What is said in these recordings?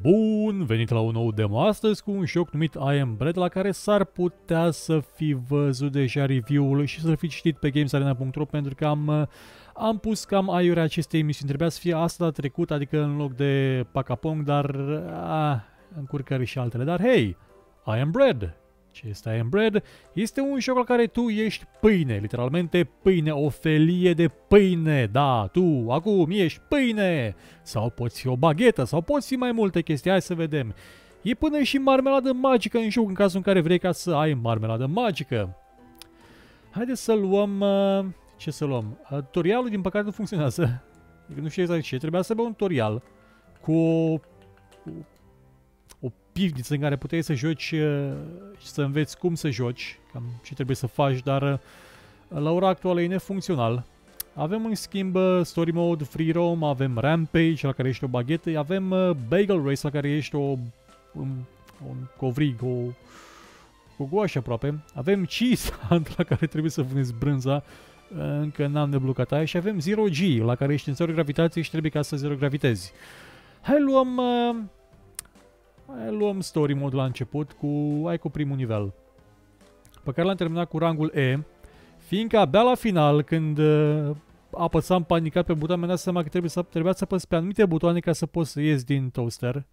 Bun venit la un nou demo astăzi cu un joc numit I Am Bread, la care s-ar putea să fi văzut deja review-ul și să fi citit pe gamesarena.ro, pentru că am pus cam aiurea acestei emisiuni. Trebuia să fie asta trecut, adică în loc de Pacapong, dar încurcări și altele. Dar hey, I Am Bread! Ce este I Am Bread? Este un joc la care tu ești pâine, literalmente pâine, o felie de pâine. Da, tu acum ești pâine! Sau poți fi o baghetă, sau poți fi mai multe chestii, hai să vedem. E până și marmeladă magică în joc, în cazul în care vrei ca să ai marmeladă magică. Haideți să luăm... ce să luăm? Tutorialul din păcate nu funcționează. Nu știu exact ce, trebuia să bea un tutorial cu o pivniță în care puteai să joci și să înveți cum să joci, cam ce trebuie să faci, dar la ora actuală e nefuncțional. Avem în schimb Story Mode, Free Roam, avem Rampage, la care ești o baghetă, avem Bagel Race, la care ești un covrig, o goașă aproape. Avem Cheese Hunt, la care trebuie să puneți brânza, încă n-am deblocat aia, și avem Zero G, la care ești în zero gravitație și trebuie ca să zero gravitezi. Hai luăm Story Mode la început cu primul nivel, pe care l-am terminat cu rangul E, fiindcă abia la final, când apăsam panicat pe buton, mi-am dat seama că trebuia să apăs pe anumite butoane ca să pot să ies din toaster.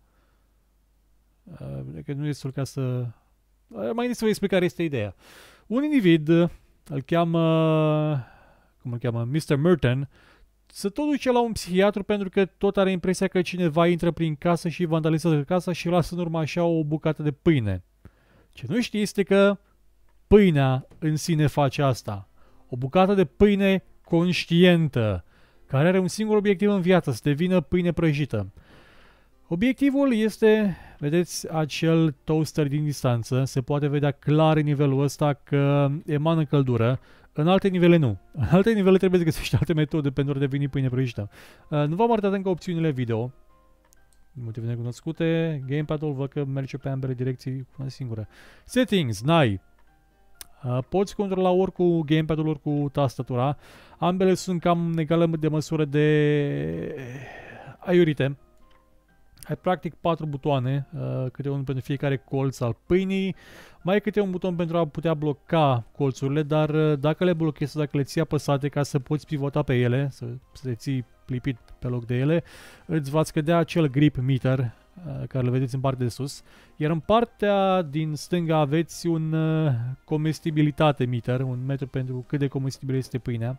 Că nu e destul ca să... Mai bine să vă explic care este ideea. Un individ, îl cheamă... cum îl cheamă? Mr. Merton, se tot duce la un psihiatru pentru că tot are impresia că cineva intră prin casă și vandalizează casa și lasă în urmă așa o bucată de pâine. Ce nu știe este că pâinea în sine face asta. O bucată de pâine conștientă, care are un singur obiectiv în viață, să devină pâine prăjită. Obiectivul este, vedeți, acel toaster din distanță, se poate vedea clar în nivelul ăsta că emană căldură, în alte nivele nu. În alte nivele trebuie să găsești alte metode pentru a deveni pâine prăjită. Nu v-am arătat încă opțiunile video, motive necunoscute. Gamepad-ul văd că merge pe ambele direcții cu una singură. Settings, n-ai. Poți controla ori cu gamepad-ul, ori cu tastatura. Ambele sunt cam egale de măsură de aiurite. Ai practic 4 butoane, câte unul pentru fiecare colț al pâinii. Mai e câte un buton pentru a putea bloca colțurile, dar dacă le blochezi, dacă le ții apăsate ca să poți pivota pe ele, să te ții lipit pe loc de ele, îți va scădea acel grip meter, care îl vedeți în partea de sus. Iar în partea din stânga aveți un comestibilitate meter, un metru pentru cât de comestibilă este pâinea.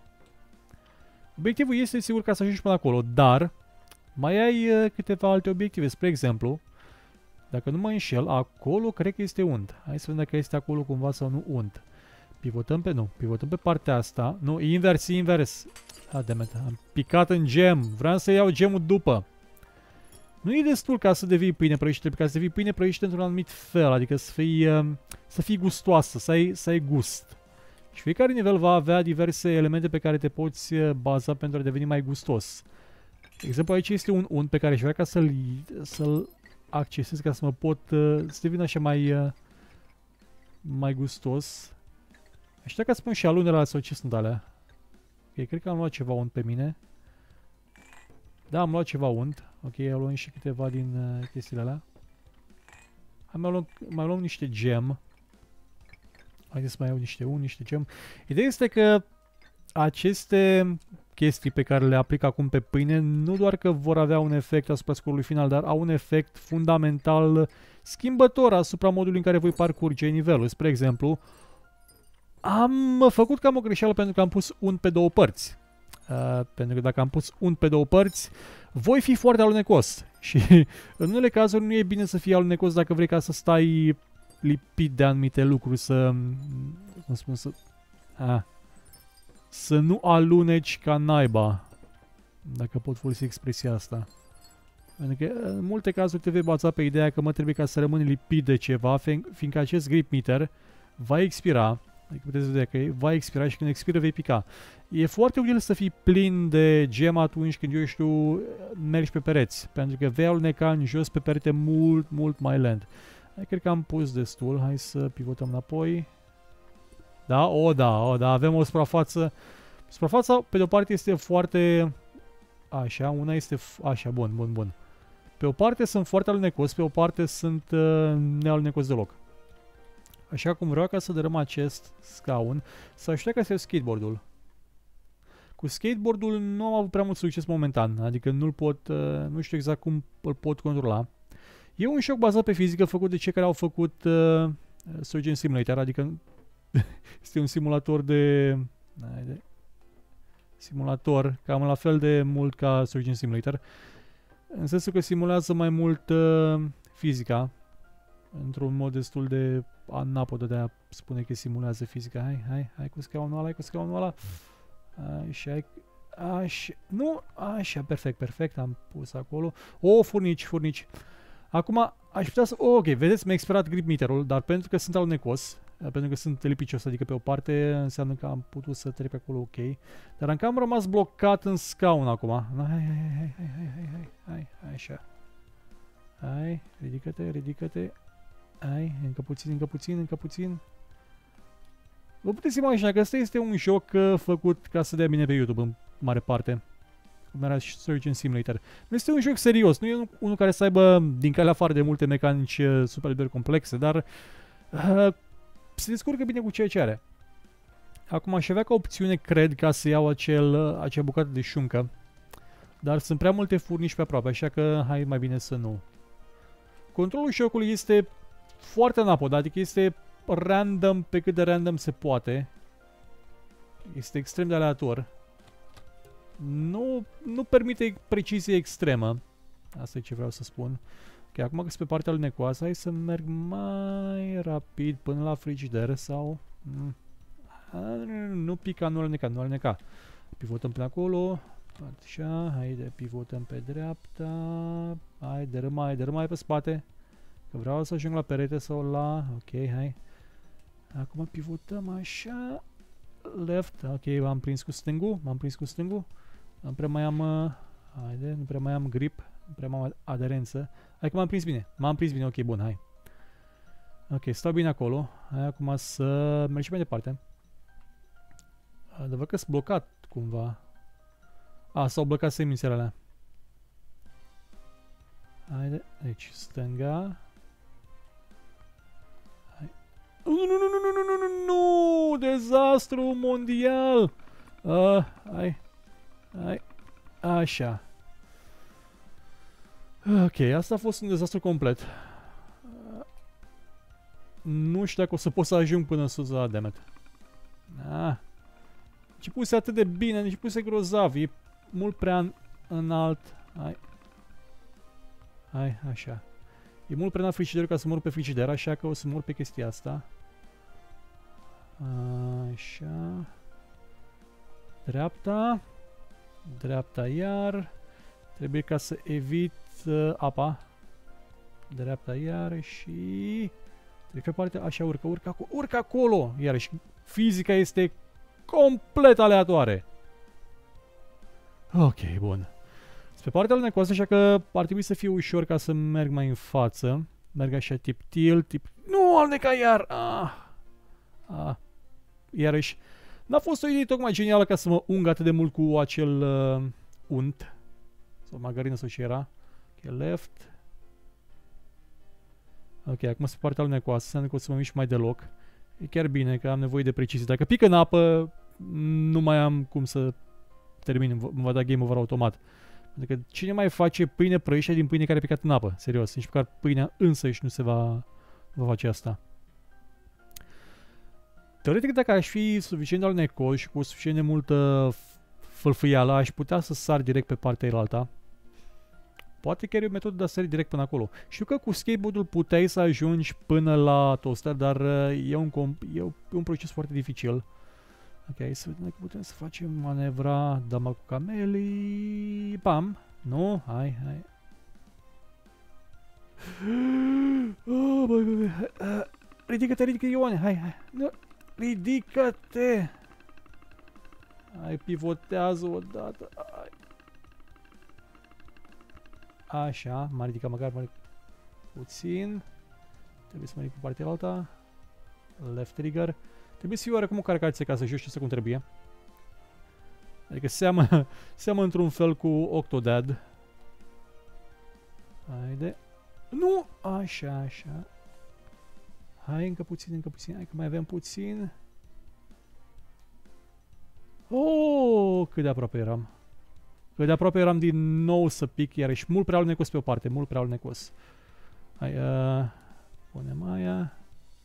Obiectivul este sigur ca să ajungi până acolo, dar mai ai câteva alte obiective. Spre exemplu, dacă nu mă înșel, acolo cred că este unt. Hai să vedem dacă este acolo cumva sau nu unt. Pivotăm pe partea asta. Nu, invers. Am picat în gem. Vreau să iau gemul după. Nu e destul ca să devii pâine prăjită, trebuie ca să devii pâine prăjită într-un anumit fel, adică să fii gustoasă, să ai gust. Și fiecare nivel va avea diverse elemente pe care te poți baza pentru a deveni mai gustos. De exemplu, aici este un unt pe care aș vrea ca să-l accesez ca să mă pot, să devin așa mai gustos. Aș vrea ca să spun și alunele sau ce sunt alea. Ok, cred că am luat ceva unt pe mine. Da, am luat ceva unt. Ok, am luat și câteva din chestiile alea. Mai luăm niște gem. Haideți să mai iau niște unt, niște gem. Ideea este că aceste chestii pe care le aplic acum pe pâine nu doar că vor avea un efect asupra scorului final, dar au un efect fundamental schimbător asupra modului în care voi parcurge nivelul. Spre exemplu, am făcut cam o greșeală pentru că am pus unt pe două părți. Pentru că dacă am pus unt pe două părți, voi fi foarte alunecos. Și în unele cazuri nu e bine să fii alunecos dacă vrei ca să stai lipit de anumite lucruri, să nu aluneci ca naiba, dacă pot folosi expresia asta. Pentru că în multe cazuri te vei baza pe ideea că trebuie ca să rămâni lipit de ceva, fiindcă acest grip meter va expira. Adică puteți vedea că va expira și când expiră vei pica. E foarte util să fii plin de gem atunci când, eu știu, mergi pe pereți, pentru că vei aluneca în jos pe perete mult mai lent. Cred că am pus destul, hai să pivotăm înapoi. Da? Da, avem o suprafață. Suprafața, pe de-o parte, este foarte... Așa, una este... Așa, bun. Pe o parte sunt foarte alunecos, pe o parte sunt nealunecos deloc. Așa cum vreau ca să dărâm acest scaun, să aștept ca să iau skateboardul. Cu skateboardul nu am avut prea mult succes momentan, adică nu-l pot, nu știu exact cum îl pot controla. E un joc bazat pe fizică făcut de cei care au făcut Surgeon Simulator, adică este un simulator de simulator, cam la fel de mult ca Surgeon Simulator, în sensul că simulează mai mult fizica, într-un mod destul de anapodă, de a spune că simulează fizica. Hai cu scaunul ăla, hai cu scaunul ăla. Așa, nu, așa, perfect, am pus acolo. Furnici. Acum aș putea să, ok, vedeți, mi-a expirat grip meterul, dar pentru că sunt alunecos, pentru că sunt lipicios, adică pe o parte, înseamnă că am putut să trec pe acolo, ok. Dar încă am rămas blocat în scaun acum. Hai, așa. Hai, ridică-te. Hai, încă puțin. Vă puteți imagina că ăsta este un joc făcut ca să dea bine pe YouTube în mare parte. Cum era și Surgeon Simulator. Nu este un joc serios, nu e unul care să aibă din calea afară de multe mecanici super complexe, dar se descurcă bine cu ceea ce are. Acum aș avea ca opțiune, cred, ca să iau acea bucată de șuncă, dar sunt prea multe furnici pe aproape, așa că hai mai bine să nu. Controlul jocului este foarte anapod, adică este random pe cât de random se poate. Este extrem de aleator. Nu permite precizie extremă. Asta e ce vreau să spun. Ok, acum că sunt pe partea alunecoasă, hai să merg mai rapid până la frigider sau... Nu pica, nu aluneca. Pivotăm până acolo. Așa, haide, pivotăm pe dreapta. Hai, dărâmai pe spate. Că vreau să ajung la perete sau la... Ok, hai. Acum pivotăm așa. Left, ok, m-am prins cu stângul. Nu prea mai am... haide, nu prea mai am grip. Nu prea mai am aderență. Hai că m-am prins bine, ok, bun, hai. Ok, stau bine acolo. Hai acum să mergem mai departe. Dar văd că sunt blocat cumva. S-au blocat semințele alea. Haide, deci stânga. Hai. Nu, dezastru mondial. Hai. Așa. Ok, asta a fost un dezastru complet. Nu știu dacă o să pot să ajung până sus la demet. Începuse atât de bine, începuse grozav, e mult prea înalt. Hai, așa. E mult prea înalt frigiderul ca să mor pe frigider, așa că o să mor pe chestia asta. Așa. Dreapta iar. Trebuie ca să evit apa. Dreapta iar și... Trebuie pe partea... Așa, urcă acolo! Iarăși, fizica este complet aleatoare. Ok, bun. Pe partea alunecoasă, așa că ar trebui să fie ușor ca să merg mai în față. Merg așa tip tilt, tip... Nu, aluneca iar! Iarăși, n-a fost o idee tocmai genială ca să mă ung atât de mult cu acel unt. Sau margarină sau ce era. Ok, left. Ok, acum sunt pe partea alunecoasă, înseamnă că o să mă mișc mai deloc. E chiar bine că am nevoie de precizie. Dacă pică în apă, nu mai am cum să termin, îmi va da game over automat. Pentru că cine mai face pâine prăjită din pâine care a picat în apă? Serios, nici măcar pâinea însăși nu se va face asta. Teoretic, dacă aș fi suficient de alunecos și cu suficient de multă fâlfâială, aș putea să sar direct pe partea elalta. Poate chiar e o metodă de a sări direct până acolo. Știu că cu skateboard-ul puteai să ajungi până la toaster, dar e un proces foarte dificil. Ok, hai să vedem dacă putem să facem manevra dama cu camelii. Pam! Nu? Hai. Băi. Ridică-te, Ioane! Hai! Nu. Ridică-te! Hai, pivotează odată. Așa, m-a ridicat măcar puțin. Trebuie să mă ridic pe partea alta. Left trigger. Trebuie să fiu oarecum o caracație ca să joci ce cum trebuie. Adică seamă într-un fel cu Octodad. Haide. Nu! Așa, așa. Hai, încă puțin, încă puțin. Hai că mai avem puțin. Oh, cât de aproape eram. Cât de aproape eram din nou să pic, iarăși mult prea alunecos pe o parte, mult prea alunecos. Hai, punem aia.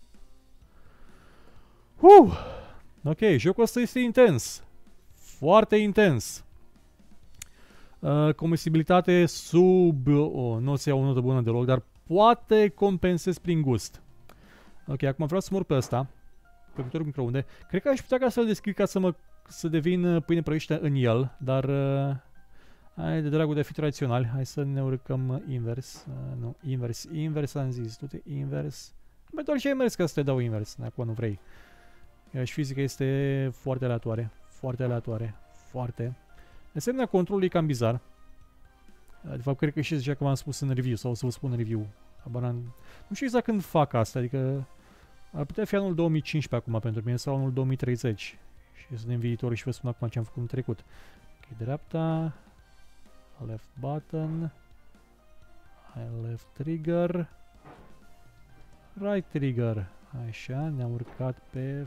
Ok, jocul ăsta este intens. Foarte intens. Comestibilitate sub... nu o să iau o notă bună deloc, dar poate compensez prin gust. Ok, acum vreau să mor pe ăsta. Făcătorul microunde. Cred că aș putea ca să-l deschid ca să devin pâine prăjită în el, dar... hai de dragul de a fi tradițional. Hai să ne urcăm invers. Nu, invers. Invers am zis. Du-te invers. Bă, doar ce ai mers ca să te dau invers. Acum nu vrei. Iar și fizica este foarte aleatoare. Foarte aleatoare. Foarte. De asemenea, controlul e cam bizar. De fapt, cred că și deja că v-am spus în review, sau o să vă spun în review. Nu știu exact când fac asta, adică ar putea fi anul 2015 acum pentru mine, sau anul 2030. Și sunt în viitor și vă spun acum ce am făcut în trecut. Ok, dreapta. Left button. Left trigger. Right trigger. Așa, ne-am urcat pe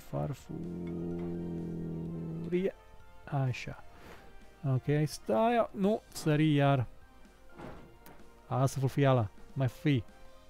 farfurie. Așa. Ok, stai. Nu, sări iar. Asta furfiala. Mai fi.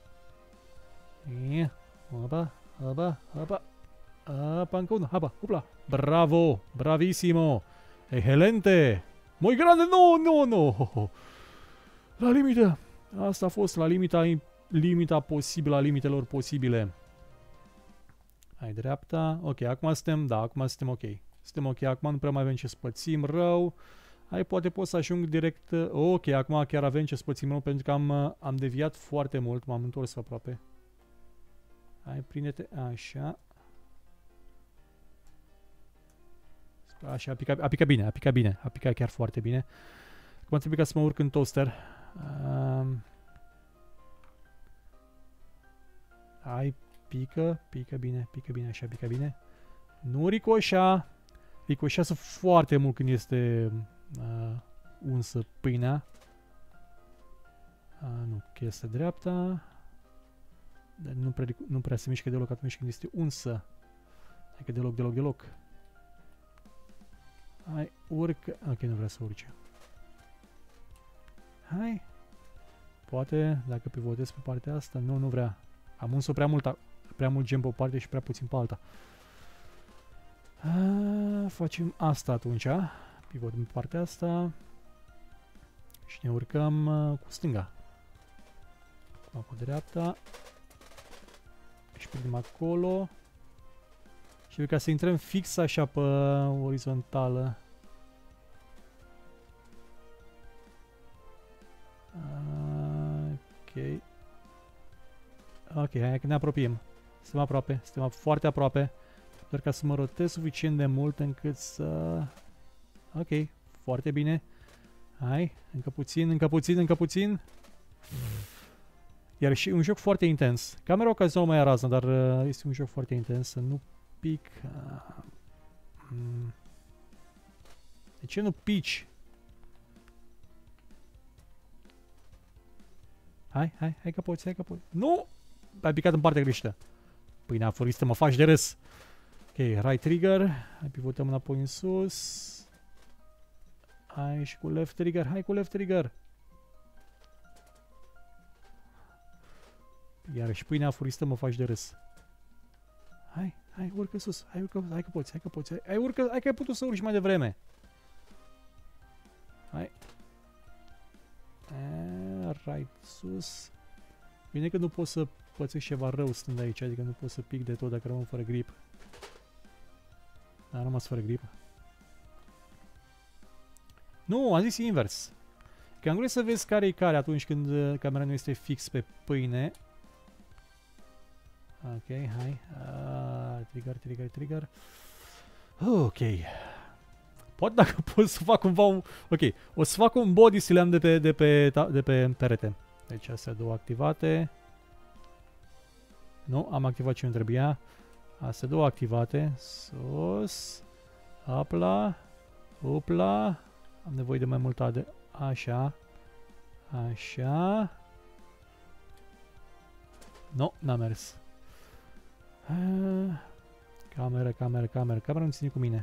Hapa, hapa, hapa. Hapa, încă unul. Hapa, upla. Bravo, bravissimo. Excelente. Muy grande, nu. La limită. Asta a fost la limita posibilă a limitelor posibile. Hai dreapta. Ok, acum suntem, da, acum suntem ok. Suntem ok, acum nu prea mai avem ce spățim rău. Hai, poate pot să ajung direct... Ok, acum chiar avem ce spățim rău pentru că am deviat foarte mult. M-am întors aproape. Hai, prinde-te. Așa. Așa, a picat bine, a picat bine. A picat chiar foarte bine. Acum trebuie ca să mă urc în toaster. Hai, pică bine, așa, pică bine. Nu ricoșa. Ricoșează foarte mult când este unsă pâinea. Nu, că este dreapta. Dar nu prea se mișcă deloc atunci când este unsă. Adică deloc. Hai, urcă. Ok, nu vrea să urce. Hai. Poate, dacă pivotez pe partea asta. Nu vrea. Am uns-o prea mult gen pe o parte și prea puțin pe alta. Facem asta atunci. Pivotăm pe partea asta. Și ne urcăm cu stânga. Acum cu dreapta. Și prindem acolo. Și ca să intrăm fix așa pe orizontală. Ok. Ok, hai că ne apropiem. Suntem aproape, suntem foarte aproape. Doar ca să mă rotez suficient de mult încât să... Ok, foarte bine. Hai, încă puțin. Iar și un joc foarte intens. Camera ocazional mai rază, dar este un joc foarte intens. Să nu pic... De ce nu pici? Hai că poți, Nu! Ai picat în partea greșită. Pâinea aforistă, mă faci de râs. Ok, right trigger. Hai, pivotăm înapoi în sus. Hai și cu left trigger. Hai cu left trigger. Iar și pâinea aforistă, mă faci de râs. Hai, urcă sus. Hai că poți. Hai că ai putut să urci mai devreme. Hai. Right, sus. Bine că nu pot să pățesc ceva rău stând aici, adică nu pot să pic de tot dacă rămân fără grip. Dar am rămas fără grip. Nu, am zis invers. Că am vrut să vezi care e care atunci când camera nu este fix pe pâine. Ok, hai. Trigger. Ok. Poate dacă pot să fac cumva un... Ok, o să fac un body slam de pe perete. Deci astea două activate. Nu, am activat ce nu trebuia. Astea două activate. Sus. Upla. Upla. Am nevoie de mai mult de... Așa. Așa. No, n-a mers. Camera nu ține cu mine.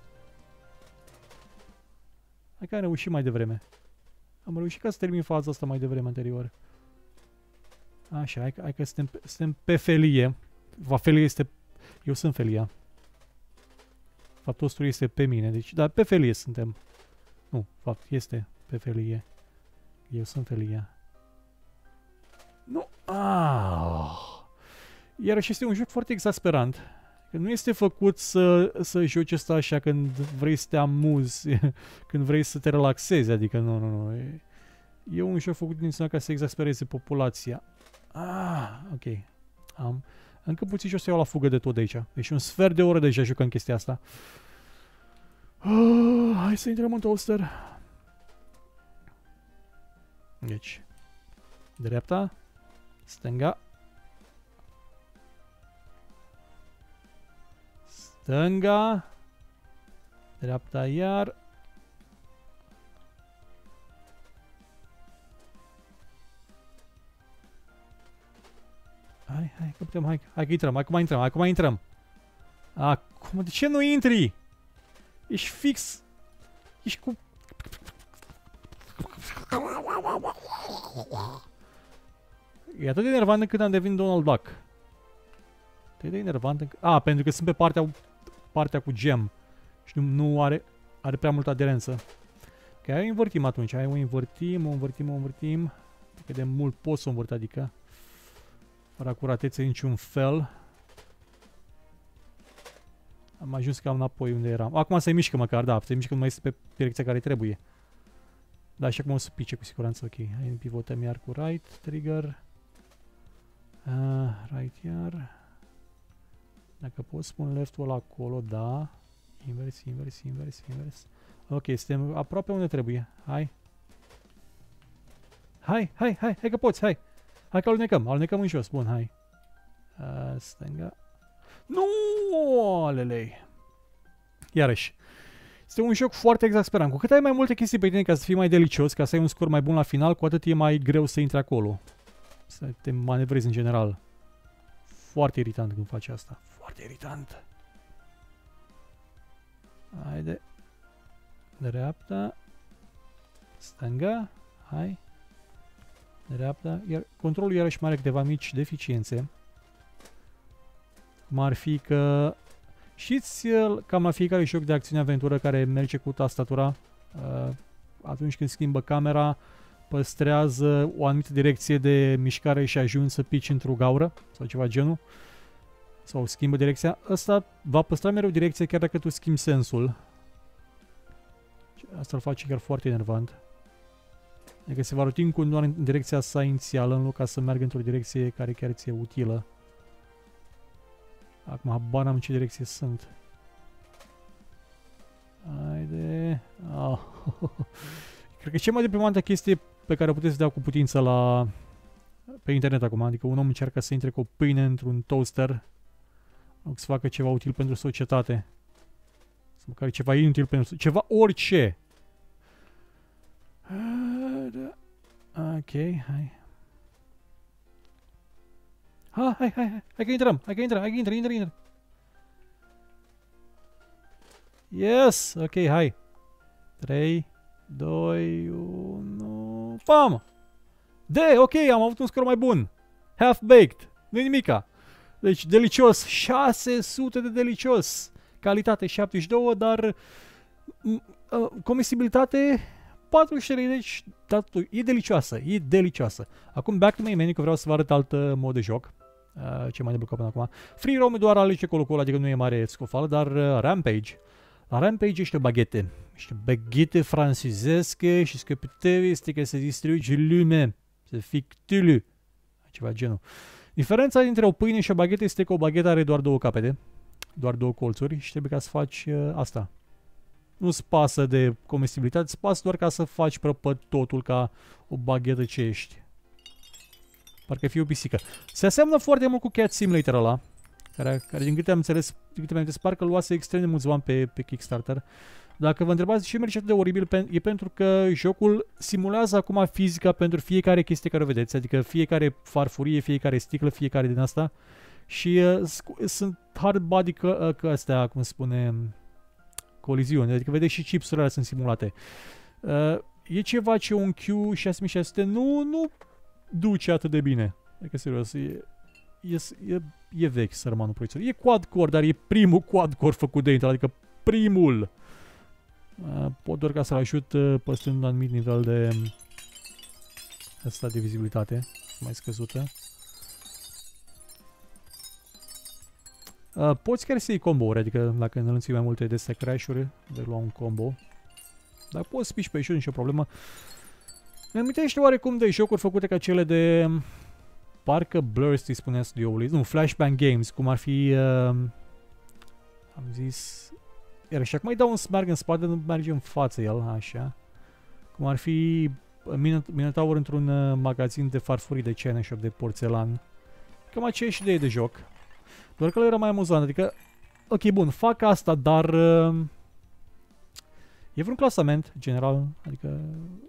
Hai că am reușit mai devreme. Am reușit ca să termin faza asta mai devreme anterior. Așa, hai că suntem pe felie. Felie este... Eu sunt felia. Fapt, tostul este pe mine, deci... Dar pe felie suntem. Nu, fapt, este pe felie. Eu sunt felia. Nu! Iarăși este un joc foarte exasperant. Că nu este făcut să joci asta așa când vrei să te amuzi, când vrei să te relaxezi, adică nu. E un joc făcut din ca să exaspereze populația. Ok. Încă puțin și o să iau la fugă de tot de aici. Deci un sfert de oră deja jucăm chestia asta. Hai să intrăm în toaster. Deci, dreapta, stânga, stânga, dreapta iar. Hai că putem, hai că intrăm, acum intrăm. Acum, de ce nu intri? Ești fix. Ești cu... E atât de enervant încât am devenit Donald Duck. Atât de enervant încât... pentru că sunt pe partea cu gem. Și nu are prea multă aderență. Ok, hai o învârtim atunci. Hai o învârtim. Că de mult pot să o învârt, adică. Fără acuratețe niciun fel. Am ajuns cam înapoi unde eram. Acum se mișcă măcar, da, se mișcă, nu mai este pe direcția care trebuie. Da, și acum o să pice cu siguranță, ok. Hai, pivotăm iar cu right, trigger. Right iar. Dacă pot spun left-ul ăla acolo, da. Invers. Ok, suntem aproape unde trebuie. Hai că poți, hai. Hai că alunecăm în jos, bun, hai. Stânga. Nu, alelei. Iarăși. Este un joc foarte exasperant. Cu cât ai mai multe chestii pe tine ca să fii mai delicios, ca să ai un scor mai bun la final, cu atât e mai greu să intri acolo. Să te manevrezi în general. Foarte irritant când faci asta. Foarte irritant. Haide. Dreapta. Stânga. Hai. Dreapta. Iar controlul iarăși mai are câteva mici deficiențe. Cum ar fi că... Știți, cam la fiecare joc de acțiune-aventură care merge cu tastatura, atunci când schimbă camera, păstrează o anumită direcție de mișcare și ajungi să pici într-o gaură sau ceva genul, sau schimbă direcția. Ăsta va păstra mereu direcția chiar dacă tu schimbi sensul. Asta îl face chiar foarte enervant. Adică se va roti în continuare în direcția sa inițială, în loc ca să meargă într-o direcție care chiar ți-e utilă. Acum habar n-am în ce direcție sunt. Haide. Cred că cea mai deprimantă chestie pe care o puteți vedea cu putință pe internet acum, adică un om încearcă să intre cu o pâine într-un toaster, sau să facă ceva util pentru societate. Să măcar ceva inutil pentru ceva orice. Ok, hai. Hai că intrăm, intră. Yes, ok, hai. 3, 2, 1, pam! Ok, am avut un scor mai bun. Half-baked, nu-i nimica. Deci, delicios, 600 de delicios. Calitate 72, dar comestibilitate 43, deci e delicioasă. Acum back to main menu, că vreau să vă arăt alt mod de joc. Ce mai deblocat până acum. Free roam doar alege colo-colo, adică nu e mare scofală, dar Rampage. La Rampage este o baghete. Este o baghete francezescă și scopul este că să distrugi lumea. Să fii tulu. Ceva genul. Diferența dintre o pâine și o baghete este că o baghetă are doar două capete. Doar două colțuri și trebuie ca să faci asta. Nu-ți pasă de comestibilitate, îți pasă doar ca să faci pe totul ca o baghetă ce ești. Parcă fie o pisică. Se aseamnă foarte mult cu Cat Simulator ăla, care din câte am înțeles, parcă îl luase extrem de mulți bani pe Kickstarter. dacă vă întrebați ce merge atât de oribil, e pentru că jocul simulează acum fizica pentru fiecare chestie care o vedeți, adică fiecare farfurie, fiecare sticlă, fiecare din asta și sunt hard body că astea, cum spune, coliziuni, adică vedeți și chipsurile alea sunt simulate. E ceva ce un Q6600 nu duce atât de bine. Adică serios, e vechi sărmanul procesor. E quad-core, dar e primul quad-core făcut de Intel, adică primul. Pot doar ca să-l ajut păstrând un anumit nivel de asta de vizibilitate mai scăzută. Poți chiar să iei combo-uri, adică dacă înălți mai multe de astea crash-uri, vei lua un combo. Dar poți spici pe aici, nicio problemă. Mi amintește oarecum de jocuri făcute ca cele de parcă Blur, îi spunea studioului, nu, Flashbang Games, cum ar fi am zis. Iar și acum îi dau un smerg în spate, nu merge în față el, așa. Cum ar fi Minotaur într-un magazin de farfurii de China Shop, de porțelan. Cam aceeași idee de joc. Doar că el era mai amuzant, adică, ok, bun, fac asta, dar e vreun clasament general, adică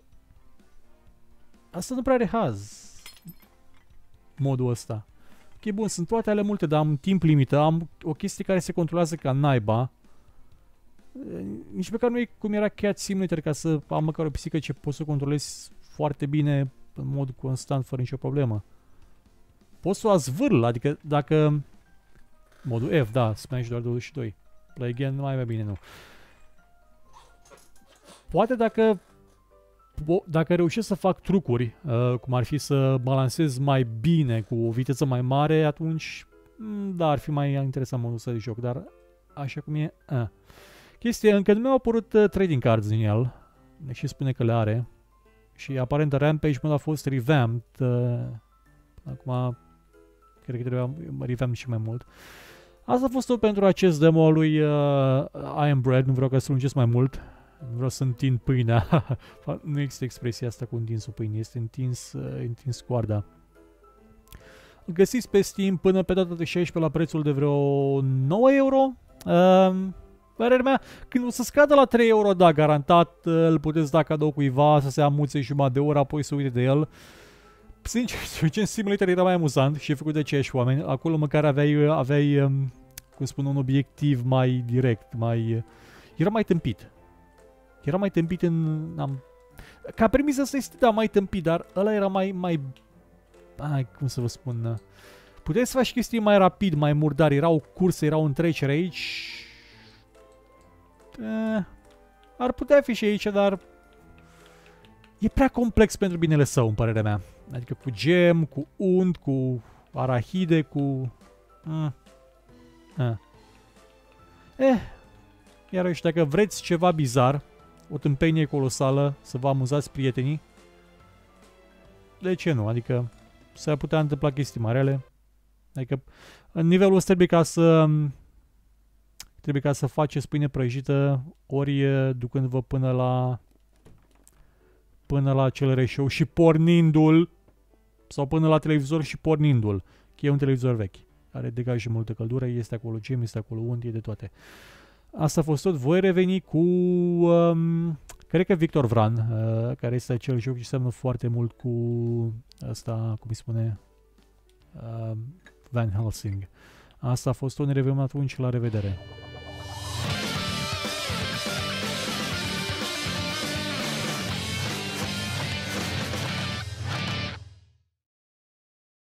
asta nu prea are haz, modul ăsta. Ok, bun, sunt toate ale multe, dar am timp limită, am o chestie care se controlează ca naiba. Nici pe care nu e cum era Cat Simulator, ca să am măcar o pisică ce pot să controlez foarte bine în mod constant, fără nicio problemă. Pot să o azvârl, adică dacă modul F, da, Smash doar 22. Play again, mai bine nu. Poate dacă reușesc să fac trucuri, cum ar fi să balancez mai bine cu o viteză mai mare, atunci da, ar fi mai interesant modul ăsta de joc, dar așa cum e, chestia, încă nu mi-au apărut trading cards în el, și spune că le are, și aparent Rampage Mode a fost revamped, acum cred că trebuia revamp și mai mult. Asta a fost tot pentru acest demo al lui Iron Bread, nu vreau ca să lungesc mai mult, nu vreau să întind pâinea, nu există expresia asta cu întinsul pâinii, este întins coarda. Îl găsiți pe Steam până pe data de 16 la prețul de vreo 9 euro. Părerea mea, când o să scadă la 3 euro, da, garantat îl puteți da cadou cuiva, să se amuțe jumătate de oră, apoi să uite de el. Sincer, Surgeon Simulator era mai amuzant și e făcut de aceiași oameni. Acolo măcar aveai cum spun, un obiectiv mai direct, era mai tâmpit. Era mai tâmpit ca premisă asta este, da, mai tâmpit, dar ăla era cum să vă spun, puteai să faci chestii mai rapid, mai murdar, erau curse, erau întreceri aici. Ar putea fi și aici, dar e prea complex pentru binele său, în părerea mea. Adică cu gem, cu unt, cu arahide, cu... Iarăși, dacă vreți ceva bizar, o tâmpenie colosală, să vă amuzați prietenii, de ce nu? Adică s-ar putea întâmpla chestii mai rele. Adică în nivelul ăsta trebuie ca să faceți pâine prăjită, ori ducându-vă până la CLR Show și pornindu-l, sau până la televizor și pornindu-l. Că e un televizor vechi, care degajă multă căldură, este acolo gem, este acolo unt, e de toate. Asta a fost tot. Voi reveni cu, cred că Victor Vran, care este acel joc și seamănă foarte mult cu asta, cum îi spune, Van Helsing. Asta a fost tot. Ne revedem atunci, la revedere.